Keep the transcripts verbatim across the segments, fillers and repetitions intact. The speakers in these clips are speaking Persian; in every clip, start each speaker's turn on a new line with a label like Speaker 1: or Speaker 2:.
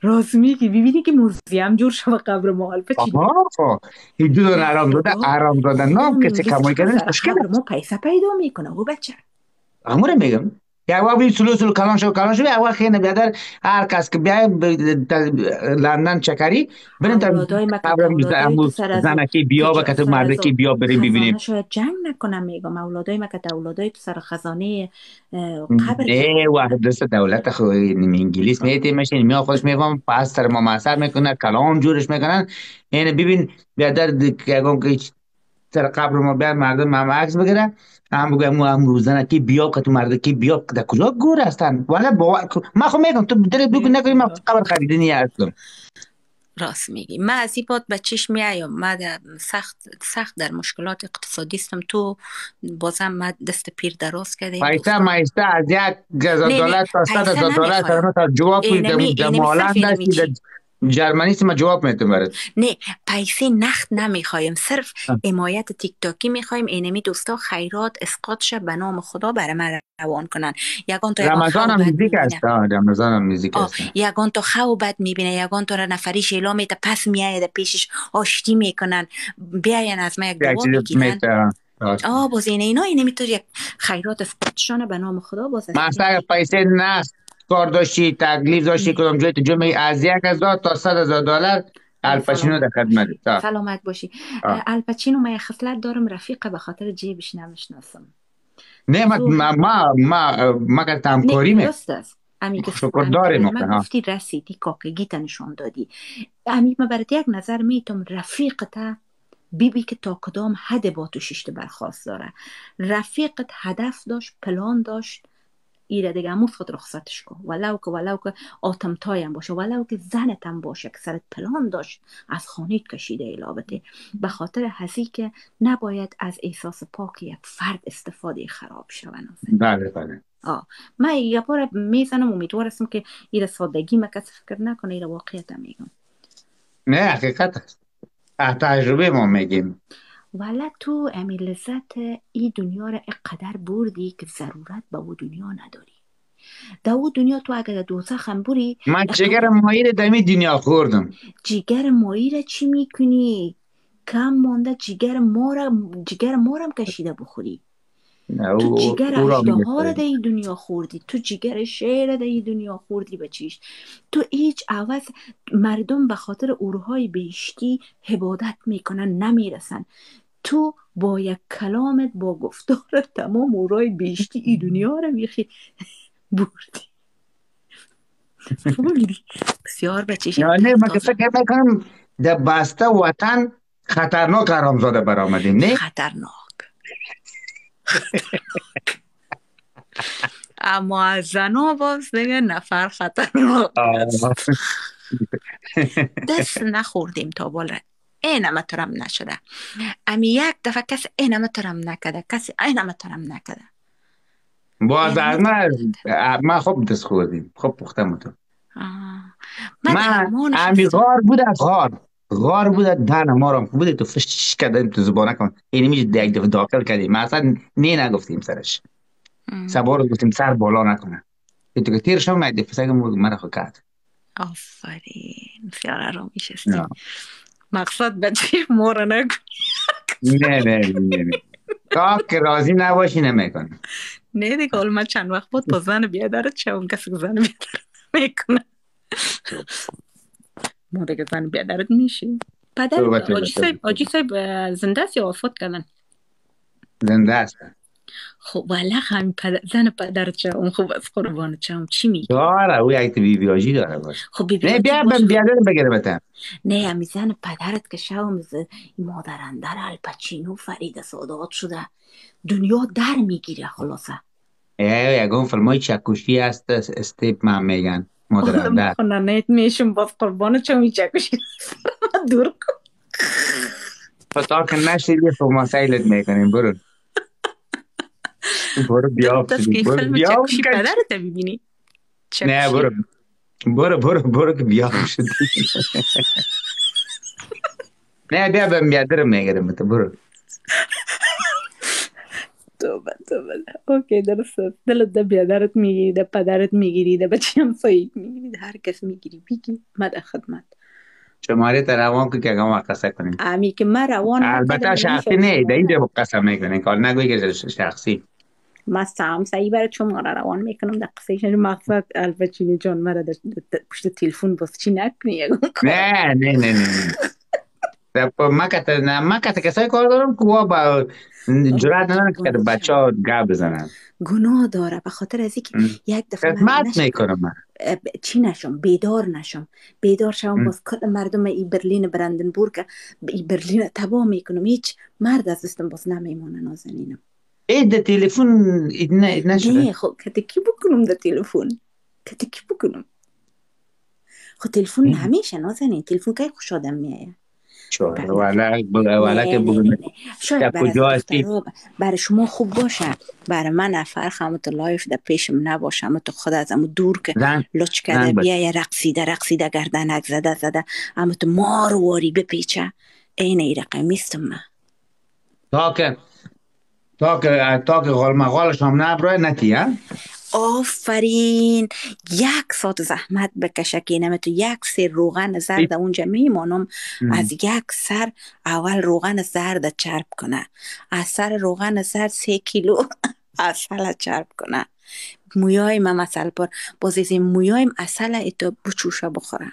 Speaker 1: راست میگی، ببینی که موزیم جور شده قبر ما الپاچینو.
Speaker 2: آها خب این دو دونه آرام داده
Speaker 1: خدا
Speaker 2: آرام دادن
Speaker 1: خدا
Speaker 2: نام کسی
Speaker 1: میمروز
Speaker 2: کمایی
Speaker 1: چقدر
Speaker 2: کردن
Speaker 1: سر
Speaker 2: مشکل
Speaker 1: قبر
Speaker 2: است.
Speaker 1: ما پیسه پیدا میکنه او بچه.
Speaker 2: همونه میگم یک وقت بی سلو سلو کلان شو کلان شو یک وقت خیلی بیادر هر کس که بیای ب- تا لندن چکری برین تا
Speaker 1: اولادای ما که
Speaker 2: قبرم
Speaker 1: اولادای تو
Speaker 2: امو
Speaker 1: سر از
Speaker 2: زنکی
Speaker 1: تو
Speaker 2: بیا و
Speaker 1: ج-
Speaker 2: کتو
Speaker 1: سر از
Speaker 2: مردکی بیا بریم
Speaker 1: خزانه
Speaker 2: ببینیم.
Speaker 1: شاید جنگ نکنم، میگم اولادای ما که اولادای تو سر خزانه اه، قبر جنگ
Speaker 2: نه
Speaker 1: میکنن.
Speaker 2: وقت دست دولت خو نیم انگلیس میتی ماشین میاد خودش میفهم پس سر ما مصر میکنه کلام جورش میکنن. این ببین بیادر یگان که سر قبر ما بیاد مردم هم عکس بگیرن هم بگم مو هم روزنه کی بیا که تو مرد کی بیا در کجا گور هستن ولی با ما خو میگم تو دل بگو نکنی ما قبر خریدنی هستم.
Speaker 1: راست میگی. من از این بات به چشم میایم، من در سخت سخت در مشکلات اقتصادی هستم. تو بازم من دست پیر دراز کردیم
Speaker 2: پیسه
Speaker 1: دوستان.
Speaker 2: مایسته از یک هزار
Speaker 1: نه نه
Speaker 2: دلار تا صد
Speaker 1: پیسه
Speaker 2: هزار دلار
Speaker 1: نمیخوایم.
Speaker 2: تا تا جواب کنید در
Speaker 1: اینمی
Speaker 2: در
Speaker 1: اینمی صرف
Speaker 2: هلند
Speaker 1: اینمی
Speaker 2: هستی در
Speaker 1: چی.
Speaker 2: جرمنی است ما جواب میتونم برات.
Speaker 1: نه پیسه نقد نمیخوایم، صرف حمایت تیک تاکی میخوایم. اینمی دوستا خیرات اسقاطش به نام خدا برای من روان کنن. یگان تا یگان
Speaker 2: رمضان
Speaker 1: خو
Speaker 2: هم
Speaker 1: بد
Speaker 2: نزدیک است
Speaker 1: میبینه،
Speaker 2: آه، رمضان هم نزدیک
Speaker 1: آه
Speaker 2: است.
Speaker 1: یگان تا خو بد میبینه، یگان تا را نفری شیلا میته پس میایه پیشش آشتی میکنن، بیاین از ما یک
Speaker 2: یک
Speaker 1: دعا
Speaker 2: چیز
Speaker 1: بگیرن.
Speaker 2: میشه راست.
Speaker 1: آه باز اینه اینا اینه میتونی یک خیرات اسقاطشانه به نام خدا باز است.
Speaker 2: مثلا اگه پیسه نه کار داشتی تکلیف داشتی
Speaker 1: نه
Speaker 2: کدام جای تو جمعی از یک هزار تا صد هزار دلار الپشینو در
Speaker 1: سلامت باشی،
Speaker 2: خدمت تا
Speaker 1: سلامت باشی.
Speaker 2: آه.
Speaker 1: الپچینو ما یک خصلت دارم، رفیق به خاطر جیبش نمیشناسم.
Speaker 2: نه ما
Speaker 1: تو
Speaker 2: ما ما ما ما که
Speaker 1: نه
Speaker 2: همکاری می
Speaker 1: درست است. امی که
Speaker 2: شکر
Speaker 1: امی که
Speaker 2: داریم
Speaker 1: برای من
Speaker 2: ما.
Speaker 1: گفتی رسیدی کاکگیت نشان دادی. امی من برات یک نظر میتم، رفیقت بیبی که تا کدام حد با تو شیشت برخواست داره. رفیقت هدف داشت، پلان داشت، ایره دیگه امو خود رخصتش کن، ولو که ولو که آتم تایم باشه، ولو که زنت هم باشه که سرت پلان داشت از خانیت کشیده الابته. به خاطر هزی که نباید از احساس پاک یک فرد استفاده خراب شوه.
Speaker 2: بله بله.
Speaker 1: آه من یه بار میزنم، امیدوار هستم که ایره سادگی ما کسی فکر نکنه، ایره واقعیت میگم.
Speaker 2: نه حقیقت است از تجربه ما میگیم.
Speaker 1: ولی تو امی لذت ای دنیا را اقدر بردی که ضرورت به او دنیا نداری. در او دنیا تو اگر دوزخ هم بری
Speaker 2: من
Speaker 1: تو
Speaker 2: جگر ماهی دمی دنیا خوردم.
Speaker 1: جگر مایی را چی میکنی؟ کم مانده جگر ما را جگر ما را هم کشیده بخوری.
Speaker 2: نه
Speaker 1: تو
Speaker 2: او,
Speaker 1: جگر
Speaker 2: او را
Speaker 1: اژدها
Speaker 2: میگه.
Speaker 1: ها را در این دنیا خوردی، تو جگر شیر را در این دنیا خوردی. بچیش تو هیچ عوض مردم به خاطر اورهای بهشتی عبادت میکنن نمیرسن، تو با یک کلامت با گفتار تمام اورای بهشتی این دنیا را میخی بردی. فهمیدی؟ بسیار بچیش یک
Speaker 2: نه من که
Speaker 1: تازه
Speaker 2: فکر میکنم در بسته وطن خطرناک حرامزاده برآمدیم نه.
Speaker 1: خطرناک. اما از زنا باز دیگه نفر خطرناک است.
Speaker 2: آه.
Speaker 1: دست نخوردیم تا بالا این همه ترم نشده. امی یک دفعه کسی این همه ترم نکده، کسی این همه ترم نکده.
Speaker 2: باز
Speaker 1: این همه
Speaker 2: از
Speaker 1: ترم
Speaker 2: من
Speaker 1: نکده.
Speaker 2: ما خوب دست خوردیم خوب پختم تو.
Speaker 1: آه. من در
Speaker 2: من
Speaker 1: ما
Speaker 2: امی
Speaker 1: نشستم.
Speaker 2: غار بود غار غار بود دهن ما رو بوده تو فش کردیم تو زبانه کن اینی میشه یک دفعه داخل کردیم ما اصلا نه نگفتیم سرش سبا رو گفتیم سر بالا نکنه تو که تیر شو یک دفعه سگم مرا خو کرد.
Speaker 1: آفرین بسیار آرام
Speaker 2: نه
Speaker 1: میشستی. مقصد بچه ما رو نکن.
Speaker 2: نه نه نه نه. تا که راضی نباشی نمیکنه.
Speaker 1: نه دیگه حالا من چند وقت بود با زن بیادرت شوم، کسی که زن بیادرت میکنه. ما دیگه زن بیادرت میشیم. پدر
Speaker 2: تو بچه
Speaker 1: آجی
Speaker 2: بچه
Speaker 1: صاحب آجی صاحب زنده است یا وفات کردن؟
Speaker 2: زنده است.
Speaker 1: خب والا همین پدر زن پدرت شوم خوب از قربانت شوم، چی میگی؟
Speaker 2: داره او یک بی بیاجی داره باش.
Speaker 1: خب بی
Speaker 2: نه
Speaker 1: بیاجی
Speaker 2: بیا
Speaker 1: باش.
Speaker 2: بم بیا دارم بگیره بتن.
Speaker 1: نه همی زن پدرت که شوم ز مادر اندر الپچینو فرید سادات شده دنیا در میگیره خلاصه.
Speaker 2: ای یگون فیلمای چکشی است استیپ من میگن
Speaker 1: آدم
Speaker 2: مادرنده.
Speaker 1: خونه نیت میشم باز قربانت شوم، این چکشی دور کن.
Speaker 2: پتا که نشیدی خب ما سیلت میکنیم برو برو بیا
Speaker 1: درست است که این
Speaker 2: برو
Speaker 1: فیلم
Speaker 2: بیا
Speaker 1: چکشی
Speaker 2: کچ.
Speaker 1: پدرت ببینی.
Speaker 2: نه
Speaker 1: چکشی
Speaker 2: برو برو برو برو که بیا شدی. نه بیا بم بیا درم میگیرم تو برو.
Speaker 1: توبه توبه. اوکی درست است. دلت ده بیادرت میگیری، ده پدرت میگیری، ده بچه همسایت میگیری، ده هر کس میگیری بگی من در خدمت.
Speaker 2: شماره تا روان که که ما قصه کنیم.
Speaker 1: امی که من روان
Speaker 2: البته
Speaker 1: نکردم
Speaker 2: شخصی
Speaker 1: نمیشه
Speaker 2: نه، در
Speaker 1: شماره.
Speaker 2: اینجا قسم میکنین کار نگوی که شخصی.
Speaker 1: من سام سعی برای شماره روان میکنم در قصه مقصد. البچینی جان مرا در پشت تلفن باز چی نکنی یکم کار.
Speaker 2: نه نه نه نه نه. در ما که نه ما که کسای کار دارم که وا با جرأت ندارن که بچه ها گپ بزنن.
Speaker 1: گناه داره به خاطر از اینکه یک دفعه من
Speaker 2: خدمت
Speaker 1: نشم
Speaker 2: میکنم من.
Speaker 1: چی نشم بیدار نشم بیدار شم باز کل مردم ای برلین برندنبورگ ای برلین تباه میکنم هیچ مرد از دستم باز نمیمونه نازنینم.
Speaker 2: ای ده تلفن نشده؟
Speaker 1: نه خب کتکی بکنم ده تلفن کتکی بکنم خب تلفن همیشه نازنین تلفن که خوش آدم میایه
Speaker 2: چاره والا والا که بگم
Speaker 1: شاید برای دخترها برای شما خوب باشه برای من فرق همت لایف در پیشم نباشه همت خود از همو دور که لچ کرده بیایه رقصیده رقصیده گردنک زده زده همت مار واری بپیچه این ای رقمیستم من
Speaker 2: تا که تا که تا که غال مغالش هم نبرای نتی ها
Speaker 1: آفرین یک ساعت زحمت بکشه که اینمه تو یک سر روغن زرد اونجا میمانم از یک سر اول روغن زرد چرب کنه از سر روغن زرد سه کیلو اصل چرب کنه مویایم هم اصل پر باز از این مویایم اصل ایتو بچوشه بخوره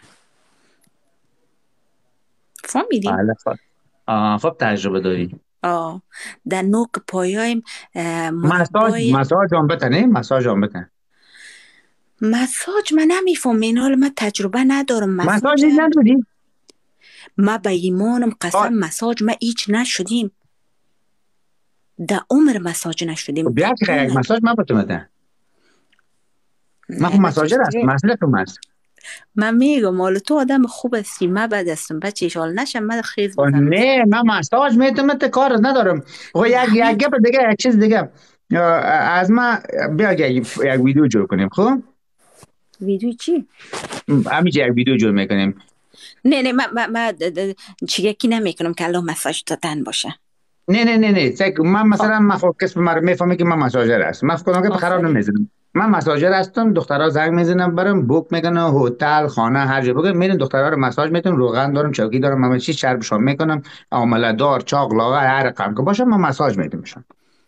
Speaker 1: فهمیدی؟
Speaker 2: بله خب خب تجربه داری
Speaker 1: آه در نوک پایایم
Speaker 2: مساج مساج هم بتنه مساج هم بتنه
Speaker 1: مساج من نمیفهم این حال من تجربه ندارم
Speaker 2: مساج نداری؟
Speaker 1: ما به ایمانم قسم آه. مساج ما ایچ نشدیم در عمر مساج نشدیم
Speaker 2: بیا که یک مساج ما بتونه ده من خب مساجر هستم مسئله تو هست
Speaker 1: من میگم مال تو آدم خوب هستی من بد هستم بچه ایشال نشم من خیز بزنم
Speaker 2: نه من مساج میتونم تا کار ندارم و یک یک گپ دیگه یک چیز دیگه از ما بیا یک ویدیو جور کنیم خب
Speaker 1: ویدیو چی؟
Speaker 2: همیشه یک ویدیو جور میکنیم
Speaker 1: نه نه من من چیگه کی نمیکنم که الله مساج دادن باشه
Speaker 2: نه نه نه نه من مثلا من خب کس من میفهمه که من مساجر هستم من فکر کنم که خراب نمیزنم من مساجر هستم دخترها زنگ میزنم برام بوک میکنه هتل خانه هر جا بگم میرین دخترها رو مساج میتونم روغن دارم چوکی دارم همه چی چربشون میکنم عامله دار چاق لاغر هر رقم که باشه من مساج میدمشون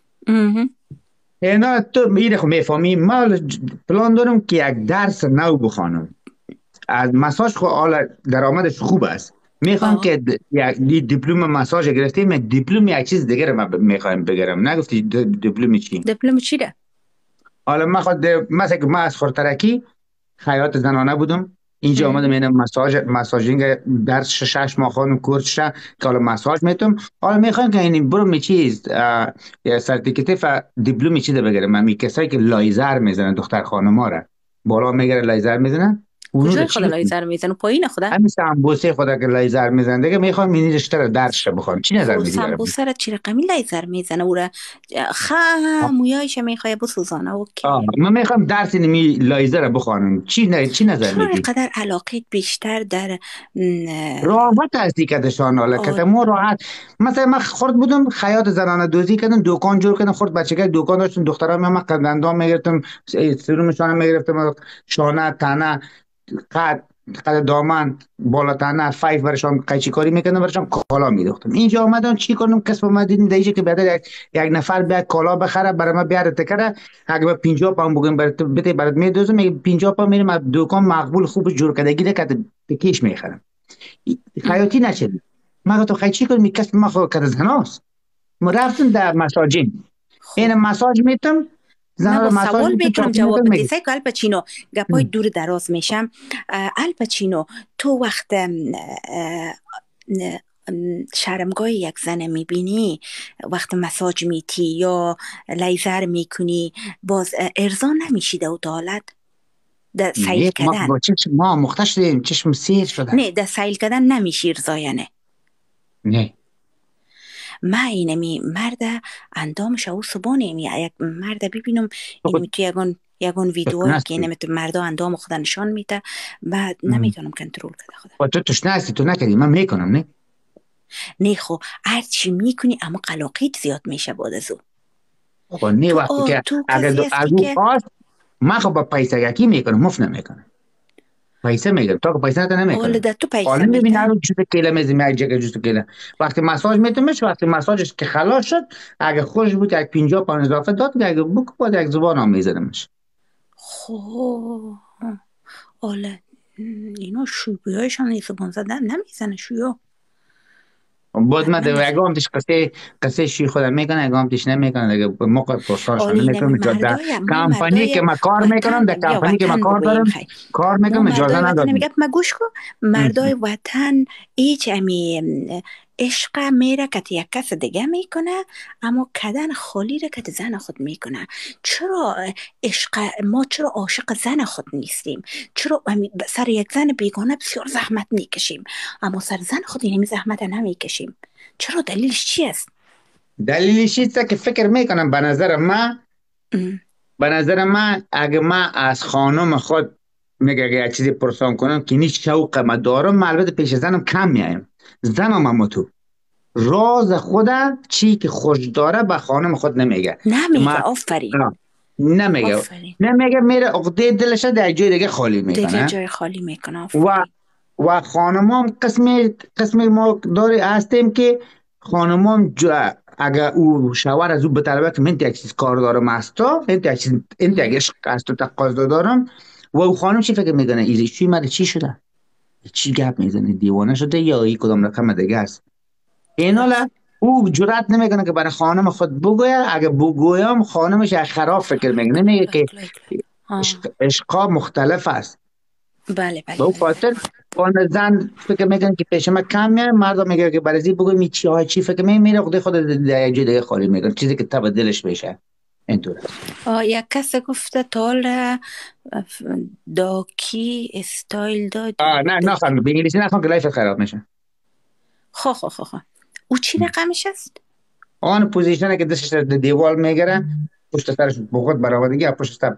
Speaker 2: اینا تو میره خب میفهمی ما پلان دارم که یک درس نو بخوانم از مساج خب حالا درآمدش خوب است میخوام که یک دیپلم مساج گرفتیم یک دیپلم یک چیز دیگه رو من میخوایم بگیرم نگفتی دیپلم چی
Speaker 1: دیپلم چی ده
Speaker 2: حالا من خود مثلا که من از خورترکی خیاط زنانه بودم اینجا آمدم اینه مساج مساجینگ درس شش ماه خانم کورس شه که حالا مساج میتونم حالا میخوام که این برو می چیز سرتیفیکت دیپلم چی ده بگیرم من می کسایی که لایزر میزنن دختر خانما را بالا میگیره لایزر میزنن
Speaker 1: کجای خدا لایزر میزنه پایین خدا
Speaker 2: همین سمبوسه خدا که لایزر میزنه دیگه میخوام این رشته رو درسش بخونم چی نظر میدی
Speaker 1: سمبوسه رو چی رقمی لایزر میزنه او را خمویایش میخواد بسوزانه اوکی
Speaker 2: من میخوام درس این لایزر رو بخونم چی نه چی نظر میدی
Speaker 1: قدر علاقه بیشتر در
Speaker 2: راحت هستی کدشان حالا که ما راحت مثلا من خرد بودم خیاط زنانه دوزی کردم دکان جور کردم خرد بچگی دکان داشتم دخترها من قدندام میگرفتم سرومشان میگرفتم شانه تنه قد قد دامن بالا تنه فایف برشان قیچی کاری میکنم برشان کالا میدوختم اینجا آمدم چی کنم کسب ما دیدیم دیگه که بعد یک یک نفر بیا کالا بخره برای ما بیاره تکره اگه با پنجاه پام بگم برات بده برات میدوزم میگه پنجاه پام میرم دکان مقبول خوب جور کردگی ده که تکیش میخرم خیاطی نشد ما تو قیچی کنم کسب ما خود کد زناست ما رفتم در مساجین این مساج میتم
Speaker 1: من با سوال میکنم جواب بدی سایکو الپچینو گپای دور دراز میشم الپچینو تو وقت شرمگاه یک زن میبینی وقت مساج میتی یا لیزر میکنی باز ارزان نمیشی در حالت در سیل کردن
Speaker 2: ما چشم ما مختش دیم چشم سیر شده
Speaker 1: نه در سیل کردن نمیشی ارزاینه
Speaker 2: نه
Speaker 1: ما اینمی مرد اندامش او سبانه یک مرد ببینم اینمی تو یگان یگان ویدیوهایی که اینمی تو مردا اندام خدا نشان میده بعد نمیتونم کنترل کنه خدا
Speaker 2: تو توش نستی تو نکردی من میکنم نه
Speaker 1: نه خو هر چی میکنی اما قلاقیت زیاد میشه بعد از او
Speaker 2: خب نه
Speaker 1: تو
Speaker 2: وقتی
Speaker 1: آ
Speaker 2: که
Speaker 1: تو
Speaker 2: اگر
Speaker 1: کسی
Speaker 2: دو-
Speaker 1: هستی
Speaker 2: از او
Speaker 1: که
Speaker 2: خواست، من خب با پیسه یکی میکنم، مفت نمیکنم. پیسه میگم تا که پیسه نتا
Speaker 1: اول
Speaker 2: نمیکنم.
Speaker 1: در تو پیسه
Speaker 2: حالا ببین
Speaker 1: میتن.
Speaker 2: هر جوست کله میزی می جگه جوست کله وقتی مساج میتمش، وقتی مساجش که خلاص شد، اگه خوش بود یک پنجاه پوند اضافه داد، که اگه بک بود یک زبان هم میزدمش.
Speaker 1: خب حالا اینا شویی هایشان این زبان زدن نمیزنه شویا.
Speaker 2: بود
Speaker 1: بعد
Speaker 2: ما
Speaker 1: من
Speaker 2: دو
Speaker 1: از
Speaker 2: یگام تش قصه قصه شی خودم میکنه، یگام تش نمیکنه دیگه، موقع پرسانشان
Speaker 1: حالا اینم
Speaker 2: نمیکنم. چون در
Speaker 1: مردای ما
Speaker 2: کمپانی که
Speaker 1: مردای
Speaker 2: من کار میکنم،
Speaker 1: وطن
Speaker 2: در
Speaker 1: یا
Speaker 2: کمپانی که من
Speaker 1: وطن
Speaker 2: کار
Speaker 1: بگوییم
Speaker 2: دارم
Speaker 1: خیر.
Speaker 2: کار
Speaker 1: ما
Speaker 2: میکنم اجازه
Speaker 1: مردای وطن
Speaker 2: ندادم.
Speaker 1: میگم ما گوش کن. مردای وطن هیچ امی عشق میره که یک کس دیگه میکنه، اما کدن خالی را که زن خود میکنه. چرا عشق ما، چرا عاشق زن خود نیستیم؟ چرا امی سر یک زن بیگانه بسیار زحمت میکشیم، اما سر زن خود اینمی زحمت نمیکشیم؟ چرا؟ دلیلش چی است؟
Speaker 2: دلیلش چیست که فکر میکنم به نظر من،
Speaker 1: ام.
Speaker 2: به نظر من اگه من از خانم خود میگه اگه یک چیزی پرسان کنم که نیش شوق ما دارم، من البته پیش زنم کم میایم. زنم اما تو راز خودم چی که خوش داره به خانم خود نمیگه. که
Speaker 1: نمیگه.
Speaker 2: من
Speaker 1: آفرین.
Speaker 2: آه، نمیگه
Speaker 1: آفرین.
Speaker 2: نمیگه میره عقده دلش در جای دیگه خالی
Speaker 1: دیگه
Speaker 2: میکنه.
Speaker 1: جای خالی میکنه.
Speaker 2: و
Speaker 1: آفرین.
Speaker 2: و خانمام قسمی قسمی ما داری هستیم که خانمام جا اگر او شوهر از او بطلبه که من یک چیز کار دارم استا، من یک چیز این یک عشق است و تقاضا دارم، و او خانم چی فکر میکنه؟ ایزی چی مده چی شده؟ چی گپ میزنه؟ دیوانه شده یا این کدام رقم دیگه است؟ این حالا
Speaker 1: راست.
Speaker 2: او جرأت نمیکنه که برای خانم خود بگوید. اگه بگویم خانمش یک خراب فکر میکنه، نمیگه که
Speaker 1: لایک لایک لایک. آه.
Speaker 2: عشق عشقا مختلف است.
Speaker 1: بله بله
Speaker 2: به او
Speaker 1: بله بله.
Speaker 2: خاطر اون زن فکر میکنه که پیش ما کم میاد، مرد میگه که برای زی بگو می چی های چی فکر می میره خود خود در یک جای دیگه خالی میکنه، چیزی که تب دلش میشه. اینطور است.
Speaker 1: آه یک کس گفته تال داکی استایل داد.
Speaker 2: آه نه نخوام به انگلیسی نخوام که لایف خراب میشه.
Speaker 1: خو خو خو خو او چی رقمش است؟
Speaker 2: آن پوزیشنه که دستش در دیوال میگیره، پشت سرش بخود برآوردگی پشت سر.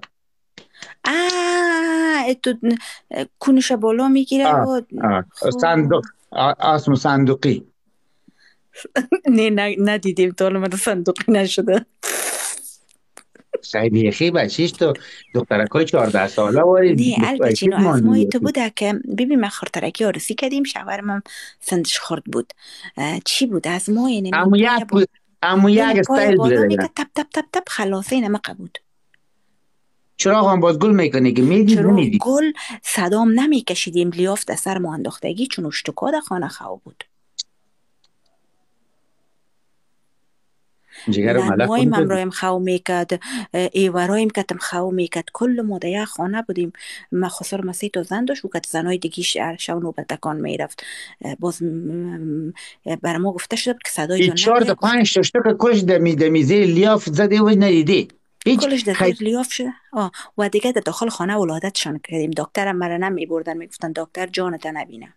Speaker 1: آه تو کنش بالا میگیره
Speaker 2: آه
Speaker 1: و
Speaker 2: آه
Speaker 1: خو.
Speaker 2: صندوق آه اسم صندوقی.
Speaker 1: نه نه ندیدیم تا حالا من صندوقی نشده.
Speaker 2: خیلی خیلی بچیش تو دخترکای چهارده ساله واری
Speaker 1: نه
Speaker 2: بچیش
Speaker 1: البچینو از مایی
Speaker 2: ماندی.
Speaker 1: تو بوده که ببین من خورترکی آرسی کردیم، شوهرم هم سندش خورد بود. چی بود از مای نمی
Speaker 2: اما
Speaker 1: پای
Speaker 2: یک
Speaker 1: با
Speaker 2: اما یک
Speaker 1: این پای
Speaker 2: استایل
Speaker 1: بالا
Speaker 2: بوده.
Speaker 1: میکرد تپ تپ تپ تپ خلاصه اینمه بود.
Speaker 2: چراغ هم باز گل میکنه که میدید
Speaker 1: چرا
Speaker 2: نمیدید.
Speaker 1: گل صدام نمیکشیدیم لیافت از سر ما انداختگی چون اشتکا در خانه خوا بود.
Speaker 2: جگر ملک
Speaker 1: نانوایم هم
Speaker 2: بود.
Speaker 1: رایم خو میکد، ایورایم کتم خو میکد، کل ما در یک خانه بودیم. ما خسر مسیح تا زن داشت و کت زنای دیگیش شو نوبتکان میرفت. باز بر ما گفته شد که صدای
Speaker 2: این
Speaker 1: جان
Speaker 2: چهار تا
Speaker 1: نبرد.
Speaker 2: پنج تا شتک کلش دمی دمی زیر لیاف زده و ندیدی هیچ
Speaker 1: کلش در
Speaker 2: خی...
Speaker 1: زیر لیاف شده. آه. و دیگه در داخل خانه ولادتشان کردیم. دکترم مرا نمی بردن، میگفتن دکتر جانت نبینه.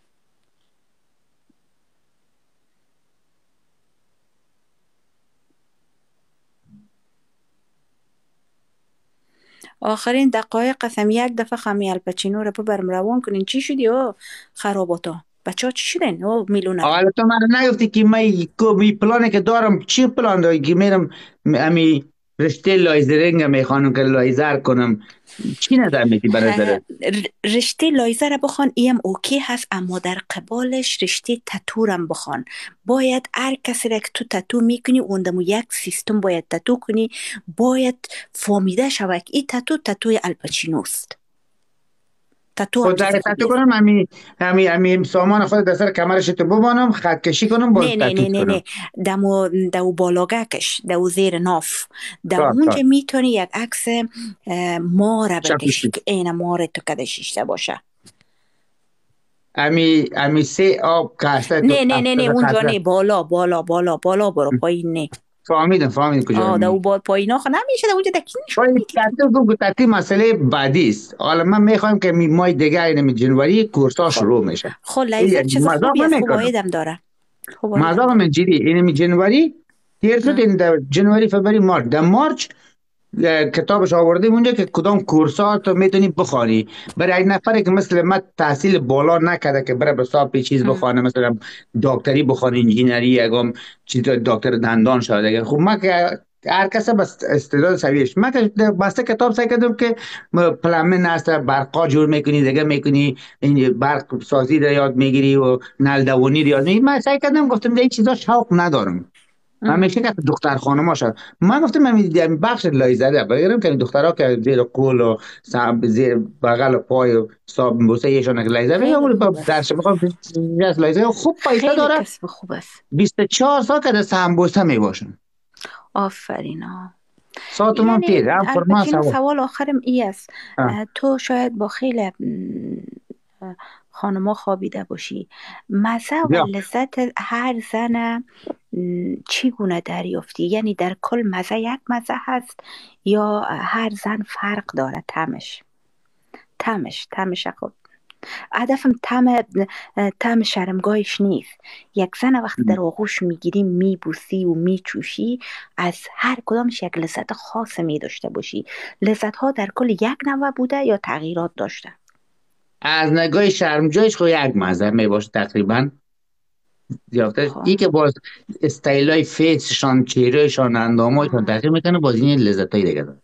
Speaker 1: آخرین دقایق قسم یک دفعه خمی الپچینو رو ببرم روان کنین. چی شدی؟ او خراباتا بچه ها چی شدن؟ او میلونر
Speaker 2: حالا تو من نگفتی که می می پلانی که دارم چی پلان داری که میرم امی رشته لایزرینگ میخوانم که لایزر کنم، چی نظر میتی به نظرت؟
Speaker 1: رشته لایزر رو بخوان ایم اوکی هست، اما در قبالش رشته تتورم بخوان. باید هر کسی را که تو تتو میکنی اوندمو یک سیستم باید تتو کنی، باید فامیده شود که این تتو تتوی الپچینوست. تتو هم
Speaker 2: خود
Speaker 1: چیز
Speaker 2: اگه
Speaker 1: خوبی
Speaker 2: تتو
Speaker 1: است.
Speaker 2: کنم امی امی امی سامان خود در سر کمرش تو ببانم، خط کشی کنم، باز
Speaker 1: نه نه
Speaker 2: تتو
Speaker 1: نه نه
Speaker 2: کنم.
Speaker 1: نه دمو دو بالاگکش دو زیر ناف دو
Speaker 2: تا تا
Speaker 1: اونجا میتونی یک عکس مار بکشی
Speaker 2: شکوشی
Speaker 1: که این مار تو کده شیشته باشه.
Speaker 2: امی امی سه آب کاسته تو
Speaker 1: نه نه نه نه
Speaker 2: افتاد
Speaker 1: اونجا
Speaker 2: خطره.
Speaker 1: نه، بالا بالا بالا بالا برو پایین. نه
Speaker 2: فهمیدم فهمیدم کجا
Speaker 1: آه دو
Speaker 2: می.
Speaker 1: با پایین آخه نمیشه، دو اونجا دکی نشون
Speaker 2: ولی
Speaker 1: میدی.
Speaker 2: تحصیل بگو تحصیل مسئله بعدی است. حالا من میخوایم که می مای دیگه اینم جنوری کورس ها
Speaker 1: خب
Speaker 2: شروع میشه.
Speaker 1: خب لیزر
Speaker 2: این
Speaker 1: چیز
Speaker 2: مذاق
Speaker 1: خوبی است، خوب
Speaker 2: نمیکنم.
Speaker 1: آیدم داره. خوب آیدم
Speaker 2: مذاق
Speaker 1: داره.
Speaker 2: من جدی اینم جنوری تیر شد.
Speaker 1: اه.
Speaker 2: این در جنوری فبری مارچ در مارچ اه، کتابش آورده اونجا که کدام کورس ها تو میتونی بخوانی. برای این نفری که مثل من تحصیل بالا نکرده که برای بساب چیز
Speaker 1: اه.
Speaker 2: بخوانه، مثلا دکتری بخوانه، انجینری، یگام چیز دکتر دندان شده. خب من که هر کس بس استعداد سویش. من که بسته کتاب سعی کردم که م- پلمن هست، برقا جور میکنی دیگه میکنی، این برق سازی رو یاد میگیری و نل دوانی رو یاد میگیری. من سعی کردم گفتم دیگه این چیزا شوق ندارم. من میشه که دختر خانم شد. من گفتم من این بخش لایزاله بگیرم که این دخترها که زیر قول و سب زیر بغل و پای و ساب بوسه ایشون که لایزاله
Speaker 1: خیلی
Speaker 2: میگم
Speaker 1: خوب
Speaker 2: با
Speaker 1: است.
Speaker 2: درس بخوام جس لایزاله خوب پیسه
Speaker 1: خیلی
Speaker 2: داره.
Speaker 1: کسب خوب است.
Speaker 2: بیست و چهار سال که دست هم بوسه میباشن.
Speaker 1: آفرین ها.
Speaker 2: ساعت من
Speaker 1: یعنی
Speaker 2: تیر هم فرما
Speaker 1: البته اینو
Speaker 2: سوا.
Speaker 1: سوال آخرم ای است.
Speaker 2: اه.
Speaker 1: اه، تو شاید با خیلی م، اه، خانما خوابیده باشی، مزه و
Speaker 2: بیا
Speaker 1: لذت هر زن م، چگونه دریافتی؟ یعنی در کل مزه یک مزه هست یا هر زن فرق داره؟ تمش تمش تمش خب هدفم تم تم شرمگاهش نیست. یک زن وقتی در آغوش میگیری میبوسی و میچوشی، از هر کدامش یک لذت خاص می داشته باشی. لذت ها در کل یک نوع بوده یا تغییرات داشته؟
Speaker 2: از نگاه شرم جایش خو یک مزه میباشه تقریبا. یافته
Speaker 1: خب
Speaker 2: ای که باز استایلای فیسشان، چهرهشان، اندامایشان
Speaker 1: آه.
Speaker 2: تغییر میکنه، باز این لذتای دیگه داره.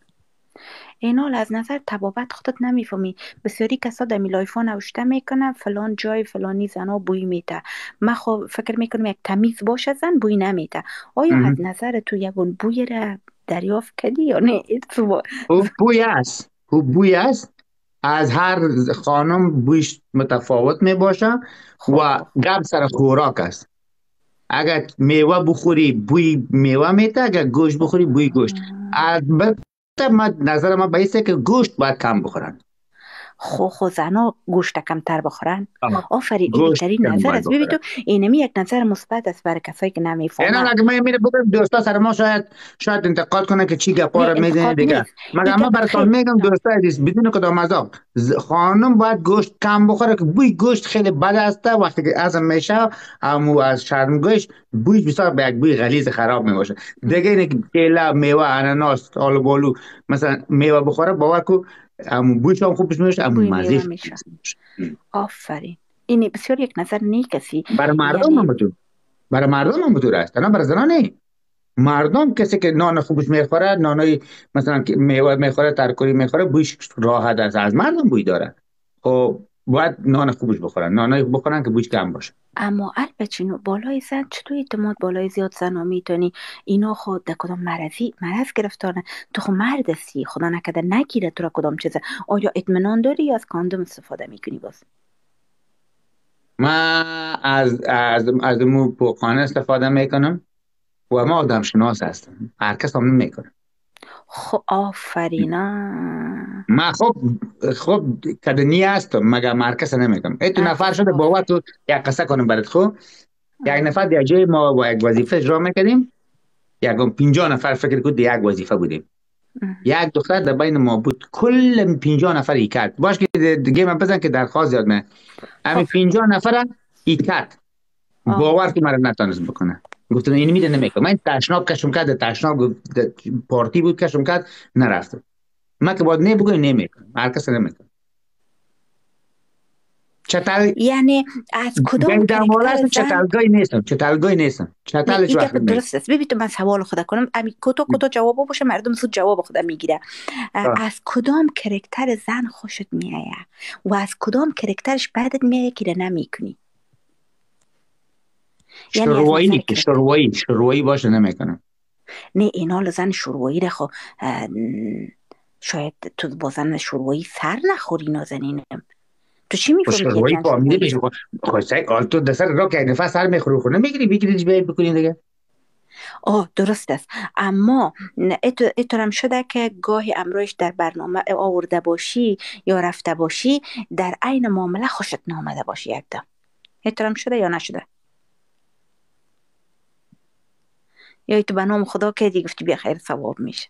Speaker 1: اینال از نظر طبابت خودت نمیفهمی. بسیاری کسا در میلایفا نوشته میکنه فلان جای فلانی زنا بوی میده. من خب فکر میکنم یک تمیز باشه زن بوی نمیده. آیا از نظر تو یگون بوی را دریافت کردی یا نه؟ اتفاقا
Speaker 2: او بوی است، او بوی است. از هر خانم بویش متفاوت می باشه
Speaker 1: خب
Speaker 2: و
Speaker 1: خب خب
Speaker 2: گم سر خوراک است. اگر میوه بخوری بوی میوه میده، اگر گوشت
Speaker 1: خب
Speaker 2: بخوری بوی گوشت.
Speaker 1: آه.
Speaker 2: البته من نظر من به ایسته که گوشت باید کم بخورن.
Speaker 1: خو خو زنا گوشت کمتر بخورن.
Speaker 2: آه.
Speaker 1: آفرین، این
Speaker 2: گوشت
Speaker 1: بهترین
Speaker 2: کم
Speaker 1: نظر
Speaker 2: باید
Speaker 1: است. ببین
Speaker 2: بخورن.
Speaker 1: تو، اینمی یک نظر مثبت است برای کسایی که
Speaker 2: اینا
Speaker 1: نمیفهمن.
Speaker 2: اگه من میره بگم دوستا سر ما شاید شاید انتقاد کنه که چی گپا
Speaker 1: نه
Speaker 2: رو میزنه
Speaker 1: انتقاد
Speaker 2: دیگه.
Speaker 1: نیست،
Speaker 2: مگر
Speaker 1: این
Speaker 2: من
Speaker 1: گپت
Speaker 2: براتون
Speaker 1: خیلی
Speaker 2: میگم دوستا عزیز بدون کدام مذاق، ز- خانم باید گوشت کم بخوره که بوی گوشت خیلی بد است. وقتی که از میشه امو از شرمگاهش بوی بسیار به یک بوی غلیظ خراب میباشه. دیگه اینه که کیلا، میوه، اناناس، آلو بالو مثلا میوه بخوره باور کو امو بویش هم خوب پیش میشه، امو
Speaker 1: بوی میوه
Speaker 2: مزهش خوب
Speaker 1: میشه.
Speaker 2: پیش میشه.
Speaker 1: آفرین، این بسیار یک نظر نیک است.
Speaker 2: برای مردم هم
Speaker 1: یعنی
Speaker 2: بتون برای مردم هم بتون است، نه برای زنان نه. مردم کسی که نان خوبش میخوره، نانای مثلا که میوه میخوره، ترکاری میخوره، بویش راحت است. از مردم بوی داره. خب باید نان خوبش بخورن، نانای خوب بخورن که بویش کم باشه.
Speaker 1: اما البته بالای زن چطور اعتماد بالای زیاد زن میتونی اینا خود در کدام مرضی مرض گرفتارن؟ تو خود مرد هستی، خدا نکرده نگیره تو را کدام چیزه. آیا اطمینان داری یا از کاندوم استفاده میکنی باز؟
Speaker 2: من از از از مو پوکانه استفاده میکنم و ما آدم شناس هستم، هر کس هم نمیکنه.
Speaker 1: خب آفرینا.
Speaker 2: من خب خب کدنی هستم مگر مرکز نمیکنم. ای تو نفر
Speaker 1: مرکز
Speaker 2: شده باور
Speaker 1: آفرین.
Speaker 2: تو یک قصه کنم برات. خب یک
Speaker 1: آه.
Speaker 2: نفر در جای ما با یک وظیفه اجرا میکردیم، یکم پنجاه نفر فکر کن در یک وظیفه بودیم.
Speaker 1: اه.
Speaker 2: یک دختر در بین ما بود، کل پنجاه نفر ای کرد. باش که دیگه من بزن که درخواست زیاد من همین
Speaker 1: آفرین.
Speaker 2: پنجاه نفر ای کرد.
Speaker 1: آه.
Speaker 2: باور که مرا نتونست بکنه. گفتم این میده نمیکنه. من تشناب کشم کرد، تشناب پارتی بود کشم کرد، نرفتم. من که باید نه بگم نمیکنم، هر کس نمیکنه. چتل
Speaker 1: یعنی از کدام
Speaker 2: گیدم والا
Speaker 1: کرکتر
Speaker 2: هستم،
Speaker 1: زن؟
Speaker 2: چتلگای نیستم، چتلگای نیستم،
Speaker 1: نه
Speaker 2: چتلش
Speaker 1: این
Speaker 2: وقت
Speaker 1: گپ
Speaker 2: نیست.
Speaker 1: درست است. ببین تو، من سوال خدا کنم امی کتو کتو جواب باشه مردم زود جواب خدا میگیره. از کدام کرکتر زن خوشت میایه و از کدام کرکترش بدت میایه که را نمیکنی؟ یعنی از نظر
Speaker 2: شروعی
Speaker 1: کرکتر.
Speaker 2: شروعی شروعی باشه نمیکنم.
Speaker 1: نه اینا زن شروعی را خو اه، شاید تو با زن شروعی سر نخوری نازنینم. تو چی
Speaker 2: و
Speaker 1: میفهمی که یک
Speaker 2: شروعی
Speaker 1: زن
Speaker 2: فهمیده
Speaker 1: شروعی
Speaker 2: بشه.
Speaker 1: را؟
Speaker 2: خواسته آل تو دسر را که نفس سر میخوره خونه میگیری بگیریش بیاید بکنین دیگه.
Speaker 1: آه درست است. اما اترم شده که گاهی امرویش در برنامه آورده باشی یا رفته باشی در عین معامله خوشت نامده باشی یک دم. اترم شده یا نشده؟ یا تو به نام خدا که دی گفتی بیا خیر ثواب میشه؟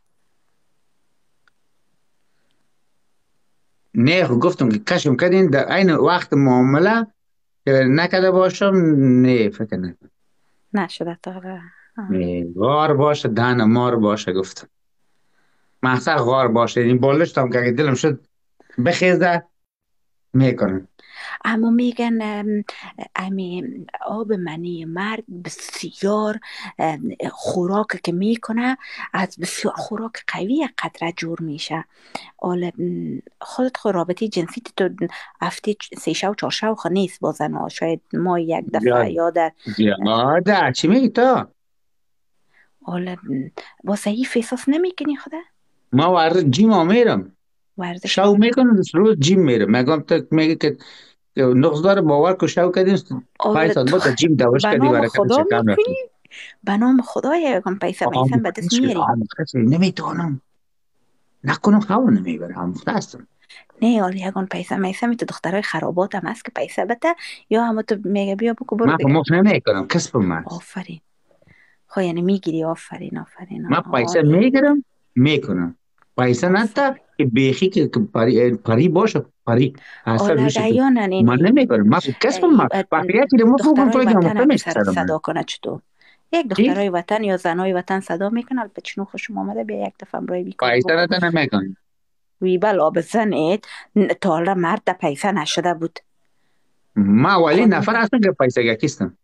Speaker 2: نه خب گفتم که کشم کردین در عین وقت معامله که نکده باشم. نه فکر نکنم.
Speaker 1: نشده تا حالا؟ آه.
Speaker 2: نه غار باشه دهن مار باشه گفتم. محصر غار باشه این بالشتم که اگه دلم شد بخیزه میکنن.
Speaker 1: اما میگن ام، امی آب منی مرد بسیار ام، خوراک که میکنه از بسیار خوراک قوی قطره جور میشه. حالا م، خودت خود رابطه جنسی تو هفته سه شو چهار شو خود نیست با زن ها، شاید ما یک
Speaker 2: زیاد
Speaker 1: دفعه یا در
Speaker 2: زیاد چی میگی تو؟
Speaker 1: حالا م، با ضعیف احساس نمیکنی خوده
Speaker 2: ما ورزش جیم ها میرم،
Speaker 1: ورزش
Speaker 2: شو
Speaker 1: هم
Speaker 2: میکنم روز جیم میرم. میگم تو میگی که که نقص داره باور کو شو کردیم پنج
Speaker 1: آره
Speaker 2: سال
Speaker 1: تو
Speaker 2: بود در جیم دوش
Speaker 1: به
Speaker 2: کردی
Speaker 1: نام
Speaker 2: برکت
Speaker 1: خدا
Speaker 2: شکم رفتی.
Speaker 1: میکنی، به نام خدا یکم پیسه میسم به دست
Speaker 2: آموخته
Speaker 1: میاری.
Speaker 2: آموخته نمیتونم نکنم خواهر نمیبره آموخته هستم.
Speaker 1: نه حالا یگان پیسه میسم تو دخترای خرابات هم هست که پیسه بده، یا هم تو میگه بیا بکو برو
Speaker 2: من خو
Speaker 1: دیگه.
Speaker 2: مخ نمیکنم کسبم است.
Speaker 1: آفرین. خب یعنی میگیری، آفرین آفرین
Speaker 2: من پیسه
Speaker 1: عالی.
Speaker 2: میگیرم میکنم. پیسه نتا
Speaker 1: آفرین.
Speaker 2: که بیخی که که پری پری باشه پری اصلا
Speaker 1: حالا
Speaker 2: روش
Speaker 1: اگه
Speaker 2: که
Speaker 1: یا
Speaker 2: من
Speaker 1: ننینی
Speaker 2: نمیکنم. من کسبم من وقتی یکی رو مفروغم
Speaker 1: دخترای
Speaker 2: کنید
Speaker 1: وطن
Speaker 2: آموخته
Speaker 1: به
Speaker 2: میشه
Speaker 1: سرت
Speaker 2: سلام من.
Speaker 1: صدا کنه چطور؟ یک
Speaker 2: چی؟
Speaker 1: دخترای وطن یا زنای وطن صدا میکنه البته چنو خوشم آمده بیا یک دفعه امرای بیکارو
Speaker 2: پیسه
Speaker 1: بکو.
Speaker 2: نتا نمیکنم.
Speaker 1: وی بلا بزنید تا حالا مرد ده پیسه نشده بود.
Speaker 2: من اولی
Speaker 1: قانون
Speaker 2: نفر
Speaker 1: بر
Speaker 2: هستم که پیسه گکیستم.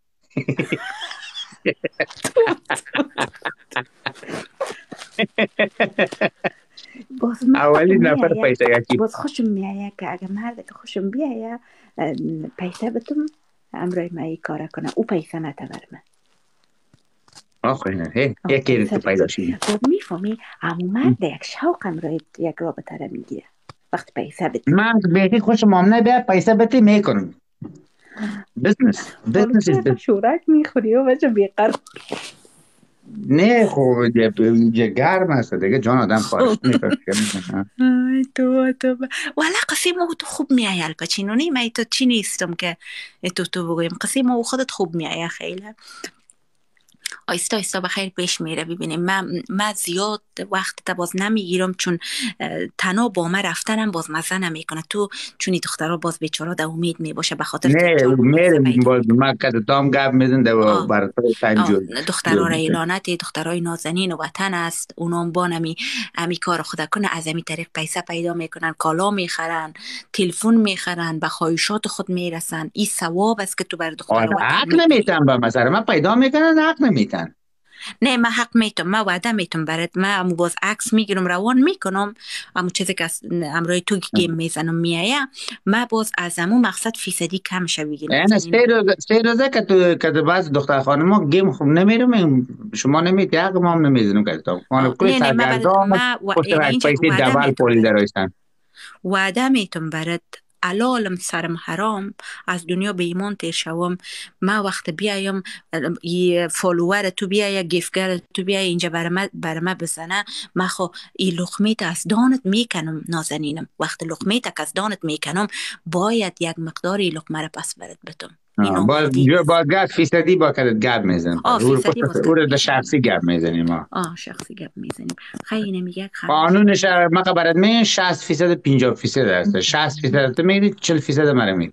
Speaker 1: باز من
Speaker 2: اولی
Speaker 1: خوشم
Speaker 2: نفر
Speaker 1: میایه،
Speaker 2: پیسه گکی.
Speaker 1: باز خوشم میایه که اگه مرد که خوشم بیایه پیسه بتم امرای ما ای کار کنه او پیسه نته برمه.
Speaker 2: آخرین هی
Speaker 1: آه
Speaker 2: یکی
Speaker 1: پیسه
Speaker 2: که پیدا
Speaker 1: بتم.
Speaker 2: شدیم.
Speaker 1: خب میفهمی امو مرد یک شوق امرای یک رابطه را میگیره وقتی پیسه بده.
Speaker 2: من بیخی خوشم آمنه بیا پیسه بتی میکنم. بزنس
Speaker 1: حالا
Speaker 2: بزنس
Speaker 1: تو
Speaker 2: is
Speaker 1: شورک میخوری و وجه بیقرار.
Speaker 2: نه خب اینجا گرم است دیگه جان آدم پارش میکنه.
Speaker 1: آی تو تو ب... ولی قسیم او تو خوب میای الپچینو نی من تو چی نیستم که تو تو بگویم قسیم او خودت خوب میای خیلی آیستا آیستا بخیر پیش میره. ببینیم من من زیاد وقت تا باز نمیگیرم چون تنها با من رفتنم باز مزه نمیکنه. تو چونی دخترها باز بیچاره در امید میباشه به خاطر تو یک
Speaker 2: نه
Speaker 1: چهار گل پیسه
Speaker 2: میریم
Speaker 1: پیدا
Speaker 2: باز
Speaker 1: میکنه.
Speaker 2: ما که تام گپ میزن در
Speaker 1: آه
Speaker 2: بر تو تایم
Speaker 1: آه
Speaker 2: جور جور
Speaker 1: دخترها را
Speaker 2: میکنه.
Speaker 1: اعلانت دخترای نازنین و وطن است اونام با نمی امی کار خدا کنه از امی طریق پیسه پیدا میکنن، کالا میخرن، تلفن میخرن، به خواهشات خود میرسن. این ثواب است که تو بر
Speaker 2: آه
Speaker 1: دختر وطن
Speaker 2: حق
Speaker 1: میکنی.
Speaker 2: نمیتن با مثلا من پیدا میکنن حق نمیتن.
Speaker 1: نه من حق میتونم، من وعده میتونم برات. من امو باز عکس میگیرم روان میکنم امو چیزی که امروی تو گیم میزنم میایه من باز از امو مقصد فیصدی کم شویگی
Speaker 2: این
Speaker 1: نازنین.
Speaker 2: سه روز سه روزه که تو که تو بعض دختر خانم گیم خوب نمیرم شما نمیتی حق ما هم نمیزنم که تو خانم کوی
Speaker 1: نه نه من بر
Speaker 2: سرگردان
Speaker 1: من و...
Speaker 2: پشت
Speaker 1: یعنی
Speaker 2: رک
Speaker 1: اینجا
Speaker 2: پیسی
Speaker 1: وعده
Speaker 2: دبل
Speaker 1: میتونم
Speaker 2: پولی
Speaker 1: برات،
Speaker 2: درویستن.
Speaker 1: وعده میتونم برات علالم سرم حرام از دنیا به ایمان تیر شوم. ما وقت بیایم یه فالوور تو بیای گیفگر تو بیای اینجا بر ما بر ما بزنه ما خو این لقمه از دانت میکنم نازنینم. وقت لقمه تک از دانت میکنم باید یک مقدار این لقمه را پس برات بتم. این
Speaker 2: باز
Speaker 1: نامردی
Speaker 2: جو
Speaker 1: است.
Speaker 2: باز گفت فیصدی با کردت گپ میزنم
Speaker 1: آه
Speaker 2: او رو پشت
Speaker 1: فیصدی باز
Speaker 2: او
Speaker 1: گپ
Speaker 2: رو در
Speaker 1: میزنیم.
Speaker 2: شخصی گپ میزنیم ما.
Speaker 1: آه شخصی گپ میزنیم. خیلی نمیگه خرج.
Speaker 2: قانون شهر ما خبرت می شصت فیصد پنجاه فیصد است. شصت فیصد تو میگیری چهل فیصد مرا میگیری.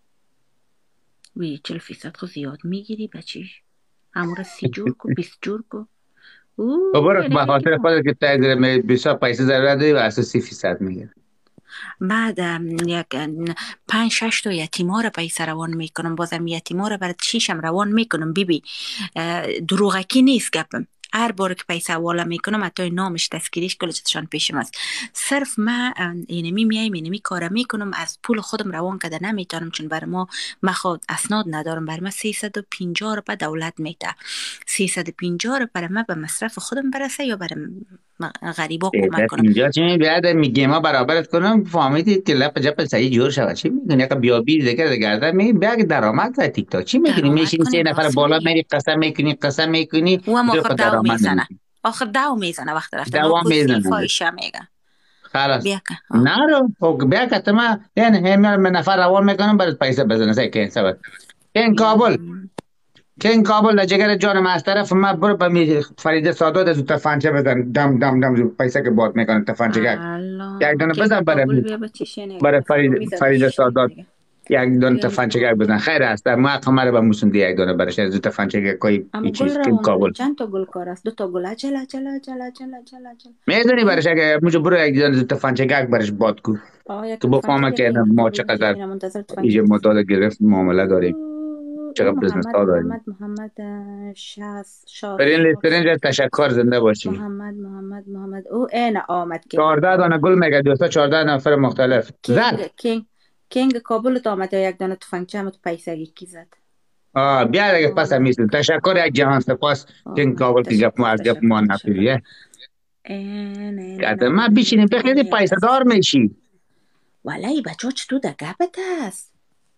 Speaker 1: وی چل فیصد خو زیاد میگیری بچیش همورا سی جور کو بیست جور کو.
Speaker 2: و
Speaker 1: اوه
Speaker 2: برو
Speaker 1: یعنی
Speaker 2: به
Speaker 1: الکی
Speaker 2: خاطر
Speaker 1: کن.
Speaker 2: خودت که تاگر می بیشتر پیسه ضرورت داری و اساس سی فیصد میگیری.
Speaker 1: بعد یک پنج شش تا یتیما را پیسه روان میکنم. بازم یتیما را برای شیشم روان میکنم. بیبی دروغکی نیست گپم. هر بار که پیسه والا میکنم حتی نامش تذکیریش کلشتشان پیشم است. صرف ما اینمی میایم اینمی کار میکنم از پول خودم روان کده نمیتونم چون بر ما ما خود اسناد ندارم. بر ما سیصد و پنجاه رو به دولت میده. سیصد و پنجاه رو بر ما به مصرف خودم برسه یا بر غریبا کمک کنم.
Speaker 2: اینجا چی بیاد میگه ما برابرت کنم فهمیدید که لپ جپ صحیح جور شود چی میگن یک بیابی دیگه گردن می بیاگ درآمد و تیک تاک چی میکنی
Speaker 1: درآمد
Speaker 2: میشین سه
Speaker 1: کنیم
Speaker 2: نفر بالا
Speaker 1: آسونی
Speaker 2: میری قسم میکنی قسم میکنی
Speaker 1: و هم
Speaker 2: تو
Speaker 1: آخر
Speaker 2: خود
Speaker 1: دو
Speaker 2: درآمد
Speaker 1: میزنه.
Speaker 2: نمیکنی
Speaker 1: آخر دو میزنه وقت رفته
Speaker 2: دوام
Speaker 1: ناکسی
Speaker 2: میزنن
Speaker 1: فایشه میگه
Speaker 2: خلاص
Speaker 1: بیا که آه.
Speaker 2: نرو خب بیا که ما یعنی هم نفر روان میکنم برات پیسه بزنه سه که سبب این کابل
Speaker 1: ام.
Speaker 2: که این کابل در جگر جان ما از طرف ما برو به می فرید سادات از تفنچه بزن دم دم دم پیسه که باد میکنه تفنچه یک
Speaker 1: الله
Speaker 2: دانه
Speaker 1: کی
Speaker 2: بزن
Speaker 1: به
Speaker 2: برای
Speaker 1: کابل بیا بچه شنگ
Speaker 2: برای
Speaker 1: رو
Speaker 2: فرید
Speaker 1: میزد و
Speaker 2: فرید
Speaker 1: شیشه
Speaker 2: سادات
Speaker 1: دیگه
Speaker 2: یک دونه
Speaker 1: اگر
Speaker 2: تفنچه بزن خیر است در ما قمر به موسوندی یک دونه برش از دو تفنچه کوی
Speaker 1: اما
Speaker 2: این
Speaker 1: گل
Speaker 2: چیز
Speaker 1: را
Speaker 2: که کابل
Speaker 1: چند تا گل کار است؟ دو تا گل عجل عجل عجل عجل عجل عجل.
Speaker 2: میدونی برش اگه موجه برو یک دونه دو تفنچه گک برش باد کو
Speaker 1: آه یک
Speaker 2: که
Speaker 1: تا تفنگ
Speaker 2: بفهمه
Speaker 1: چه
Speaker 2: که
Speaker 1: که
Speaker 2: ما
Speaker 1: ببینیم که
Speaker 2: چقدر
Speaker 1: ببینم منتظر تفنگ
Speaker 2: اینجا
Speaker 1: چه است.
Speaker 2: مداد گرفت معامله داریم
Speaker 1: ای
Speaker 2: چقدر بزنس
Speaker 1: محمد
Speaker 2: ها داریم
Speaker 1: محمد محمد اه، شاس شاس
Speaker 2: برین
Speaker 1: شاس
Speaker 2: لیسترین تشکر زنده باشی
Speaker 1: محمد محمد محمد او این آمد کینگ
Speaker 2: چهارده
Speaker 1: کابل.
Speaker 2: دانه گل میگه دوستا چهارده نفر مختلف
Speaker 1: کینگ
Speaker 2: زد
Speaker 1: کینگ کینگ کابل تو آمد یک دانه تفنگ چه همه تو پیسگی کی زد.
Speaker 2: آه بیا دیگه پس
Speaker 1: آمد
Speaker 2: همیست تشکر یک جهان سپاس که این
Speaker 1: آمد
Speaker 2: کابل که گپ ما
Speaker 1: تشکر
Speaker 2: از گپ ما
Speaker 1: تشکر تشکر.
Speaker 2: نفیریه
Speaker 1: این این
Speaker 2: که
Speaker 1: این
Speaker 2: ما
Speaker 1: این
Speaker 2: بیشینیم
Speaker 1: این
Speaker 2: بخیلی
Speaker 1: این
Speaker 2: پیسه
Speaker 1: عزیز.
Speaker 2: دار میشی
Speaker 1: ولی بچه ها چطور در گپت است؟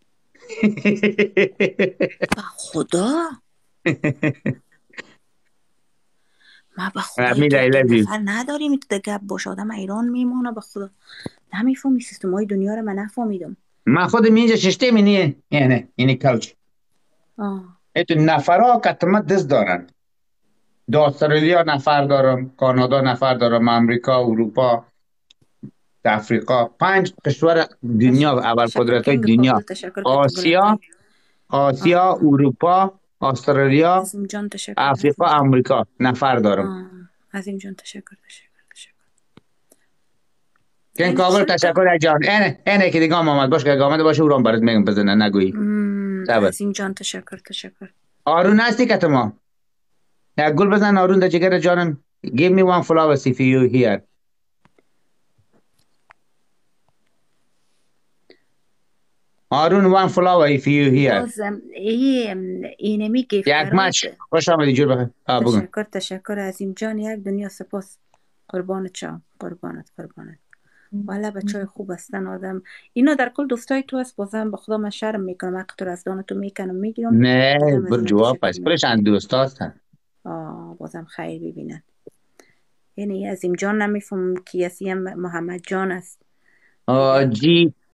Speaker 1: با خدا ما به خدا
Speaker 2: امیر
Speaker 1: یکی
Speaker 2: I
Speaker 1: یکی
Speaker 2: love you
Speaker 1: نفر نداریم تو در گپ باشه آدم ایران میمونه به خدا. نمیفهمی سیستم های دنیا رو من نفهمیدم.
Speaker 2: من خودم اینجا ششته منی یعنی اینی کوچ
Speaker 1: آه
Speaker 2: ایتو نفرها کتما دست دارن دو استرالیا نفر دارم کانادا نفر دارم امریکا اروپا افریقا پنج کشور دنیا
Speaker 1: تشکر
Speaker 2: اول
Speaker 1: تشکر
Speaker 2: قدرت های
Speaker 1: کینگ کابل
Speaker 2: دنیا
Speaker 1: تشکر که تو
Speaker 2: آسیا
Speaker 1: گلک.
Speaker 2: آسیا
Speaker 1: آه
Speaker 2: اروپا استرالیا
Speaker 1: عظیم جان تشکر
Speaker 2: افریقا
Speaker 1: عظیم جان.
Speaker 2: امریکا نفر دارم
Speaker 1: آه عظیم جان تشکر تشکر تشکر.
Speaker 2: که این
Speaker 1: یعنی
Speaker 2: کابل
Speaker 1: چل تا
Speaker 2: تشکر یک جان اینه اینه که دیگه هم آمد باش که آمده باشه او رو هم برات میگم بزنه نگویی
Speaker 1: مم،
Speaker 2: صبر
Speaker 1: عظیم جان تشکر تشکر.
Speaker 2: آرون هستی که ما یک گل بزن آرون در جگر جانم give me one flower if you here آرون one flower if you here
Speaker 1: باز ام، ای اینمی گیف
Speaker 2: یک مچ
Speaker 1: برات.
Speaker 2: خوش آمدی جور بخیر آه بگو
Speaker 1: تشکر تشکر عظیم جان یک دنیا سپاس. قربانت شم قربانت قربانت. والا بچه های خوب هستن آدم. اینا در کل دوستای تو است بازم به خدا من شرم میکنم حق تو را از دان تو میکنم میگیرم.
Speaker 2: نه
Speaker 1: بازم از
Speaker 2: بر
Speaker 1: اینا
Speaker 2: جواب
Speaker 1: تشکر
Speaker 2: است کلش
Speaker 1: میکنم.
Speaker 2: دوست هستن
Speaker 1: آه بازم خیر ببینن. یعنی عظیم جان نمیفهم کی است. یه محمد جان است دیگه.
Speaker 2: آجی